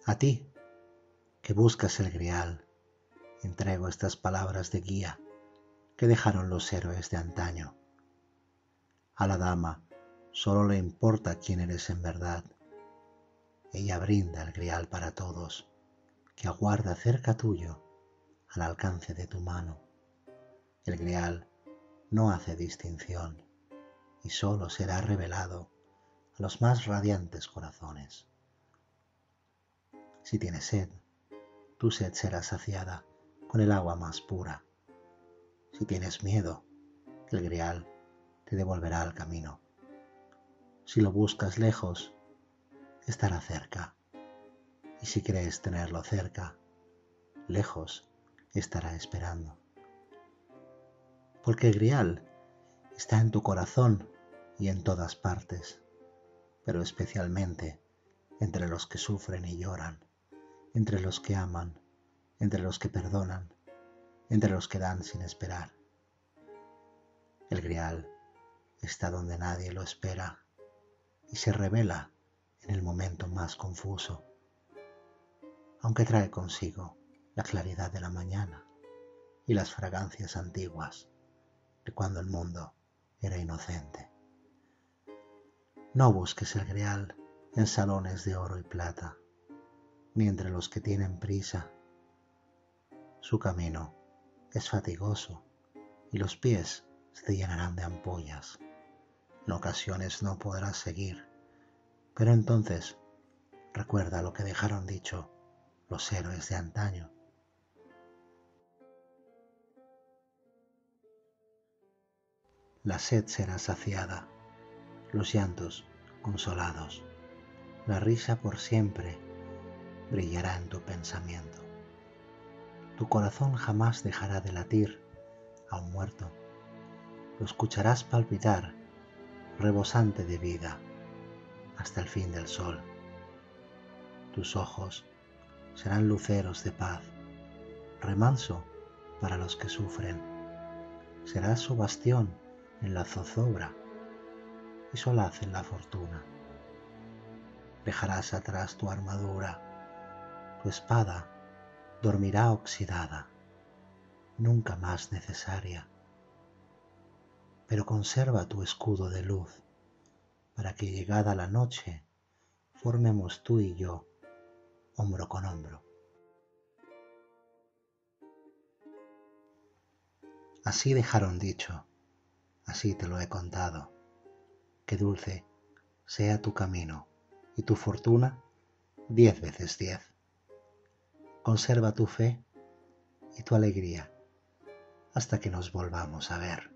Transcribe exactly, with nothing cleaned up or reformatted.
A ti, que buscas el Grial, entrego estas palabras de guía que dejaron los héroes de antaño. A la dama solo le importa quién eres en verdad. Ella brinda el Grial para todos, que aguarda cerca tuyo, al alcance de tu mano. El Grial no hace distinción y solo será revelado a los más radiantes corazones. Si tienes sed, tu sed será saciada con el agua más pura. Si tienes miedo, el Grial te devolverá al camino. Si lo buscas lejos, estará cerca. Y si crees tenerlo cerca, lejos estará esperando. Porque el Grial está en tu corazón y en todas partes, pero especialmente entre los que sufren y lloran, entre los que aman, entre los que perdonan, entre los que dan sin esperar. El Grial está donde nadie lo espera y se revela en el momento más confuso, aunque trae consigo la claridad de la mañana y las fragancias antiguas de cuando el mundo era inocente. No busques el Grial en salones de oro y plata, ni entre los que tienen prisa. Su camino es fatigoso y los pies se te llenarán de ampollas. En ocasiones no podrás seguir, pero entonces recuerda lo que dejaron dicho los héroes de antaño. La sed será saciada, los llantos consolados, la risa por siempre brillará en tu pensamiento. Tu corazón jamás dejará de latir a un muerto, lo escucharás palpitar rebosante de vida hasta el fin del sol. Tus ojos serán luceros de paz, remanso para los que sufren. Serás su bastión en la zozobra y solaz en la fortuna. Dejarás atrás tu armadura, tu espada dormirá oxidada, nunca más necesaria. Pero conserva tu escudo de luz, para que llegada la noche formemos tú y yo hombro con hombro. Así dejaron dicho, así te lo he contado, que dulce sea tu camino y tu fortuna diez veces diez. Conserva tu fe y tu alegría hasta que nos volvamos a ver.